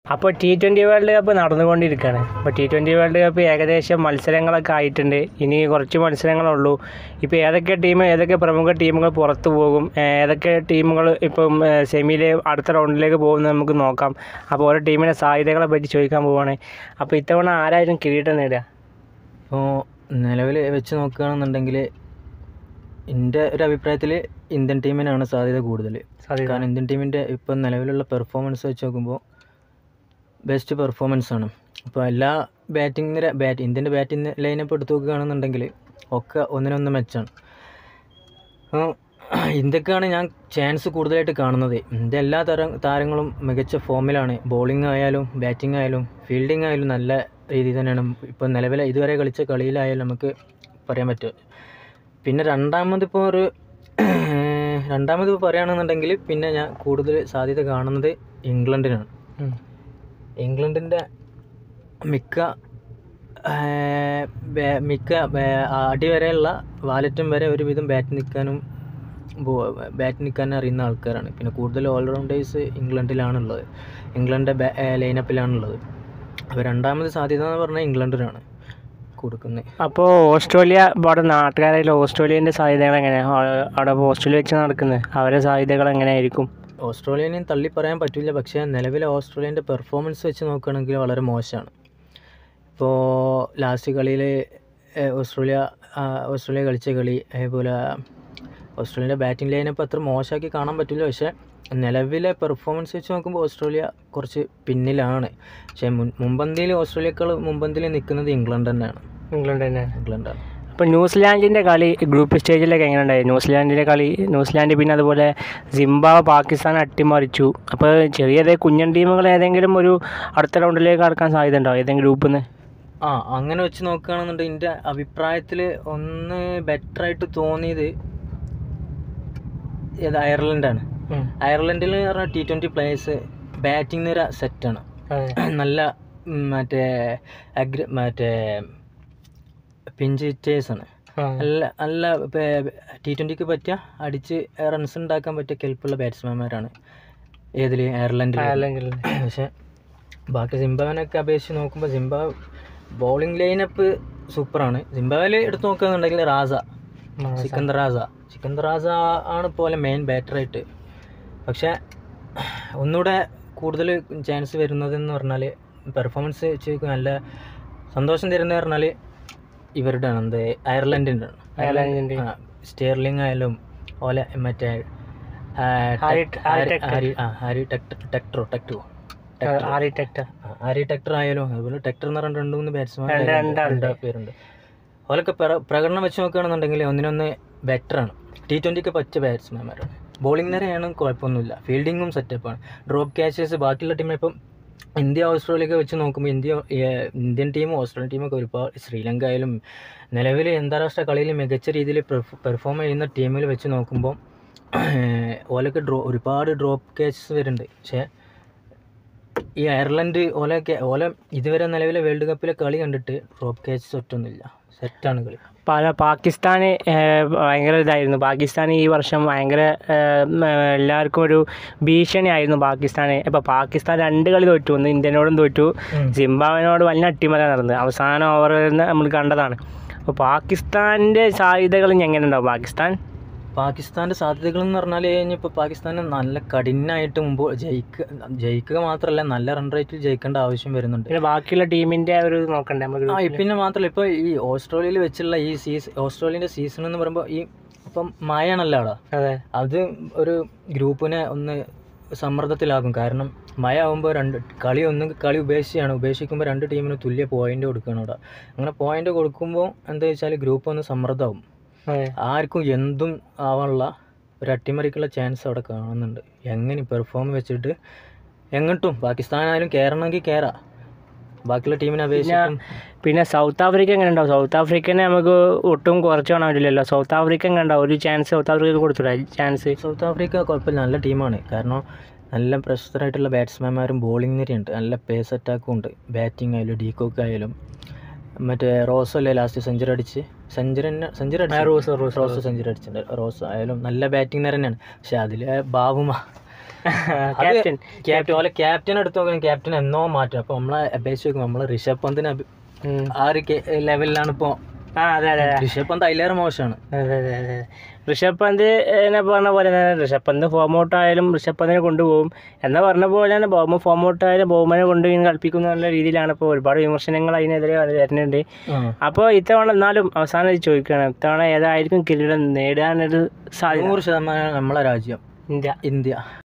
അപ്പോൾ T20 world cup നടന്നുകൊണ്ടിരിക്കുകയാണ്. അപ്പോൾ T20 വേൾഡ് കപ്പ് ഏകദേശം മത്സരങ്ങളൊക്കെ ആയിട്ടുണ്ട്. ഇനി കുറച്ച് മത്സരങ്ങളുള്ളൂ. ഇപ്പോൾ ഏതൊക്കെ പ്രമുഖ ടീമുകൾ പുറത്തു പോകും, ഏതൊക്കെ ടീമുകൾ ഇപ്പം സെമിയിൽ അടുത്ത റൗണ്ടിലേക്ക് പോകുന്നത് നമുക്ക് നോക്കാം. അപ്പോൾ ഓരോ ടീമിൻ്റെ സാധ്യതകളെ പറ്റി ചോദിക്കാൻ പോവുകയാണ്. അപ്പോൾ ഇത്തവണ ആരായാലും കിരീടം നേടുക? ഇപ്പോൾ നിലവിൽ വെച്ച് നോക്കുകയാണെന്നുണ്ടെങ്കിൽ എൻ്റെ ഒരു അഭിപ്രായത്തിൽ ഇന്ത്യൻ ടീമിനാണ് സാധ്യത കൂടുതൽ. കാരണം ഇന്ത്യൻ ടീമിൻ്റെ ഇപ്പം നിലവിലുള്ള പെർഫോമൻസ് വെച്ച് നോക്കുമ്പോൾ ബെസ്റ്റ് പെർഫോമൻസാണ്. ഇപ്പോൾ എല്ലാ ഇന്ത്യൻ്റെ ബാറ്റിംഗ് ലൈനപ്പ് എടുത്ത് നോക്കുകയാണെന്നുണ്ടെങ്കിൽ ഒക്കെ ഒന്നിനൊന്ന് മെച്ചാണ്. അപ്പോൾ ഇന്ത്യക്കാണ് ഞാൻ ചാൻസ് കൂടുതലായിട്ട് കാണുന്നത്. ഇന്ത്യ എല്ലാ താരങ്ങളും മികച്ച ഫോമിലാണ്. ബോളിംഗ് ആയാലും ബാറ്റിംഗ് ആയാലും ഫീൽഡിംഗ് ആയാലും നല്ല രീതിയിൽ തന്നെയാണ് ഇപ്പോൾ നിലവിലെ ഇതുവരെ കളിച്ച കളിയിലായാലും നമുക്ക് പറയാൻ പറ്റും. പിന്നെ രണ്ടാമത് പറയുകയാണെന്നുണ്ടെങ്കിൽ പിന്നെ ഞാൻ കൂടുതൽ സാധ്യത കാണുന്നത് ഇംഗ്ലണ്ടിനാണ്. ഇംഗ്ലണ്ടിൻ്റെ മിക്ക അടിവരെയുള്ള വാലറ്റും വരെ ഒരുവിധം ബാറ്റ് നിൽക്കാൻ അറിയുന്ന ആൾക്കാരാണ്. പിന്നെ കൂടുതൽ ഓൾറൗണ്ടേഴ്സ് ഇംഗ്ലണ്ടിലാണുള്ളത്, ഇംഗ്ലണ്ടിൻ്റെ ലൈനപ്പിലാണുള്ളത്. അപ്പോൾ രണ്ടാമത് സാധ്യത എന്ന് പറഞ്ഞാൽ ഇംഗ്ലണ്ടിനാണ് കൊടുക്കുന്നത്. അപ്പോൾ ഓസ്ട്രേലിയ ഇവിടെ നാട്ടുകാരായാലും ഓസ്ട്രേലിയൻ്റെ സാധ്യതകൾ എങ്ങനെയാണ്? അവിടെ ഓസ്ട്രേലിയ വെച്ച് നടക്കുന്നത് അവരുടെ സാധ്യതകൾ എങ്ങനെയായിരിക്കും? ഓസ്ട്രേലിയനെയും തള്ളി പറയാൻ പറ്റില്ല. പക്ഷേ നിലവിലെ ഓസ്ട്രേലിയൻ്റെ പെർഫോമൻസ് വെച്ച് നോക്കുകയാണെങ്കിൽ വളരെ മോശമാണ്. ഇപ്പോൾ ലാസ്റ്റ് കളിയിൽ ഓസ്ട്രേലിയ കളിച്ച കളി, അതേപോലെ ഓസ്ട്രേലിയൻ്റെ ബാറ്റിംഗ് ലൈനപ്പ് അത്ര മോശമാക്കി കാണാൻ പറ്റില്ല. പക്ഷേ നിലവിലെ പെർഫോമൻസ് വെച്ച് നോക്കുമ്പോൾ ഓസ്ട്രേലിയ കുറച്ച് പിന്നിലാണ്. പക്ഷേ ഓസ്ട്രേലിയക്കാൾ മുമ്പന്തിയിൽ നിൽക്കുന്നത് ഇംഗ്ലണ്ടാണ്. അപ്പോൾ ന്യൂസിലാൻഡിൻ്റെ കളി ഗ്രൂപ്പ് സ്റ്റേജിലൊക്കെ എങ്ങനെ ഉണ്ടായി? ന്യൂസിലാൻഡ് പിന്നെ അതുപോലെ സിംബാബ്വെ പാകിസ്ഥാൻ അട്ടിമറിച്ചു. അപ്പോൾ ചെറിയ കുഞ്ഞൻ ടീമുകൾ ഏതെങ്കിലും ഒരു അടുത്ത റൗണ്ടിലേക്ക് കടക്കാൻ സാധ്യത ഉണ്ടോ ഏതെങ്കിലും ഗ്രൂപ്പിൽ നിന്ന്? അങ്ങനെ വെച്ച് നോക്കുകയാണെന്നുണ്ടെങ്കിൽ എൻ്റെ അഭിപ്രായത്തിൽ ഒന്ന് ബെറ്ററായിട്ട് തോന്നിയത് അയർലൻഡാണ്. അയർലൻഡിൽ പറഞ്ഞാൽ T20 പ്ലേയേഴ്സ് ബാറ്റിംഗ് നിര സെറ്റാണ്. നല്ല പിഞ്ച് ഹിറ്റേഴ്സാണ്. നല്ല T20ക്ക് പറ്റിയ അടിച്ച് റൺസ് ഉണ്ടാക്കാൻ പറ്റിയ കെൽപ്പുള്ള ബാറ്റ്സ്മാൻമാരാണ് അയർലൻഡിൽ. പക്ഷേ ബാക്കി സിംബാബ്വേനൊക്കെ അപേക്ഷിച്ച് നോക്കുമ്പോൾ സിംബാബ്വെ ബോളിംഗ് ലൈനപ്പ് സൂപ്പറാണ്. സിംബാബ്വേയിൽ എടുത്ത് നോക്കുകയാണെന്നുണ്ടെങ്കിൽ സിക്കന്ദർ റാസ ആണ് പോലെ മെയിൻ ബാറ്ററായിട്ട്. പക്ഷേ ഒന്നുകൂടെ കൂടുതൽ ചാൻസ് വരുന്നതെന്ന് പറഞ്ഞാൽ പെർഫോമൻസ് വെച്ച് നല്ല സന്തോഷം തരുന്നത് പറഞ്ഞാൽ ഇവരുടെ അയർലൻഡിൻ്റെ സ്റ്റേർലിംഗ് ആയാലും ഓലെ മറ്റേ ഹാരി ടെക്ടർ ആയാലും അതുപോലെ ടെക്ടർ എന്ന് പറഞ്ഞ 2-3 ബാറ്റ്സ്മാൻ പേരുണ്ട്. ഓലൊക്കെ പ്രകടനം വെച്ച് നോക്കുകയാണെന്നുണ്ടെങ്കിൽ ഒന്നിനൊന്ന് ബെറ്ററാണ്. T20ക്ക് പറ്റിയ ബാറ്റ്സ്മാൻമാരാണ്. ബോളിംഗ് നിരയാണ് കുഴപ്പമൊന്നുമില്ല, ഫീൽഡിങ്ങും സെറ്റപ്പാണ്. ഡ്രോപ്പ് ക്യാച്ചേഴ്സ് ബാക്കിയുള്ള ടീം ഇപ്പം ഇന്ത്യ ഓസ്ട്രേലിയയൊക്കെ വെച്ച് നോക്കുമ്പോൾ ഇന്ത്യൻ ടീമും ഓസ്ട്രേലിയൻ ടീമൊക്കെ ഒരുപാട് ശ്രീലങ്ക ആയാലും നിലവിൽ അന്താരാഷ്ട്ര കളിയിൽ മികച്ച രീതിയിൽ പെർഫോം ചെയ്യുന്ന ടീമിൽ വെച്ച് നോക്കുമ്പോൾ ഓലൊക്കെ ഒരുപാട് ഡ്രോപ്പ് ക്യാച്ചസ് വരുന്നുണ്ട്. പക്ഷേ ഈ അയർലൻഡ് ഓല ഇതുവരെ നിലവിലെ വേൾഡ് കപ്പിലെ കളി കണ്ടിട്ട് ഡ്രോപ്പ് ക്യാച്ചസ് ഒറ്റൊന്നുമില്ല, സെറ്റാണ് കളി. പാകിസ്ഥാന് ഭയങ്കര ഇതായിരുന്നു. പാകിസ്ഥാൻ ഈ വർഷം ഭയങ്കര എല്ലാവർക്കും ഒരു ഭീഷണിയായിരുന്നു പാകിസ്ഥാന്. ഇപ്പോൾ പാകിസ്ഥാൻ 2 കളി തോറ്റു. ഒന്ന് ഇന്ത്യനോടും തോറ്റു, സിംബാബ്വേനോട് വലിയ അട്ടിമറി നടന്നത് അവസാന ഓവറിൽ നമ്മൾ കണ്ടതാണ്. അപ്പോൾ പാകിസ്ഥാൻ്റെ സാധ്യതകൾ എങ്ങനെ ഉണ്ടാവും? പാകിസ്ഥാൻ്റെ സാധ്യതകൾ എന്ന് പറഞ്ഞാൽ കഴിഞ്ഞപ്പോൾ പാകിസ്ഥാന് നല്ല കഠിനമായിട്ട് മുമ്പ് ജയിക്കുക മാത്രമല്ല നല്ല റൺ റേറ്റിൽ ജയിക്കേണ്ട ആവശ്യം വരുന്നുണ്ട്. പിന്നെ ബാക്കിയുള്ള ടീമിൻ്റെ ഒരു നോക്കണ്ടേ? പിന്നെ മാത്രമല്ല ഇപ്പോൾ ഈ ഓസ്ട്രേലിയയിൽ വെച്ചുള്ള ഈ ഓസ്ട്രേലിയൻ്റെ സീസൺ എന്ന് പറയുമ്പോൾ ഇപ്പം മഴയാണല്ലോ അവിടെ. അത് ഒരു ഗ്രൂപ്പിനെ ഒന്ന് സമ്മർദ്ദത്തിലാക്കും. കാരണം മഴ ആകുമ്പോൾ കളി ഉപേക്ഷിക്കുമ്പോൾ 2 ടീമിന് തുല്യ പോയിന്റ് കൊടുക്കണം അവിടെ. അങ്ങനെ പോയിന്റ് കൊടുക്കുമ്പോൾ എന്താ വെച്ചാൽ ഗ്രൂപ്പ് ഒന്ന് സമ്മർദ്ദമാവും. ആർക്കും എന്തും ആവാനുള്ള ഒരു അട്ടിമറിക്കുള്ള ചാൻസ് അവിടെ കാണുന്നുണ്ട്. എങ്ങനെ പെർഫോം വെച്ചിട്ട് എങ്ങോട്ടും പാകിസ്ഥാനായാലും കയറണമെങ്കിൽ കയറാം, ബാക്കിയുള്ള ടീമിനെ അപേക്ഷിക്കും. പിന്നെ സൗത്ത് ആഫ്രിക്ക എങ്ങനെ ഉണ്ടാവും? സൗത്ത് ആഫ്രിക്കനെ നമുക്ക് ഒട്ടും കുറച്ച് കാണാൻ പറ്റില്ലല്ലോ. സൗത്ത് ആഫ്രിക്ക എങ്ങനെ ഉണ്ടാവും? ഒരു ചാൻസ് സൗത്ത് ആഫ്രിക്കക്ക് കൊടുത്തില്ല ചാൻസ്? സൗത്ത് ആഫ്രിക്ക കുഴപ്പമില്ല, നല്ല ടീമാണ്. കാരണം നല്ല പ്രശസ്തരായിട്ടുള്ള ബാറ്റ്സ്മാൻമാരും ബോളിംഗ് നിരയുണ്ട്, നല്ല പേസ് അറ്റാക്കും ഉണ്ട്. ബാറ്റിംഗ് ആയാലും ഡീകോക്ക് ആയാലും മറ്റേ റോസ് അല്ലേ ലാസ്റ്റ് സെഞ്ചുറി റോസ് സെഞ്ചുറി അടിച്ചിട്ടുണ്ട്. റോസ് ആയാലും നല്ല ബാറ്റിംഗ് നിര തന്നെയാണ്. പക്ഷേ അതിൽ ക്യാപ്റ്റൻ ഓലെ ക്യാപ്റ്റൻ എടുത്ത് നോക്കണം, ക്യാപ്റ്റൻ എന്നോ മാറ്റം. അപ്പോൾ നമ്മളെ അപേക്ഷിച്ച് നോക്കുമ്പോൾ നമ്മളെ ഋഷഭ് പന്തിന് ആ ഒരു ലെവലിലാണ് ഇപ്പോൾ. അതെ അതെ ഋഷഭ് പന്ത് അതിലേറെ മോശമാണ്. അതെ അതെ അതെ. ഋഷഭ് പന്ത് എന്നെ പറഞ്ഞ പോലെ തന്നെ ഋഷഭ് പന്ത് ഫോം ഔട്ട് ആയാലും ഋഷഭ് പന്തിനെ കൊണ്ടുപോകും എന്ന് പറഞ്ഞ പോലെ തന്നെ ഫോം ഔട്ട് ആയാലും ബഹുമാനെ കൊണ്ട് ഇങ്ങനെ കളിപ്പിക്കുന്ന നല്ല രീതിയിലാണ് ഇപ്പോൾ ഒരുപാട് വിമർശനങ്ങൾ അതിനെതിരെ വരുന്നുണ്ട്. അപ്പോൾ ഇത്തവണ എന്നാലും അവസാനം ചോദിക്കുകയാണ്, ഇത്തവണ ഏതായിരിക്കും കിരീടം നേടാനൊരു സാധ്യത? 100% നമ്മളെ രാജ്യം ഇന്ത്യ.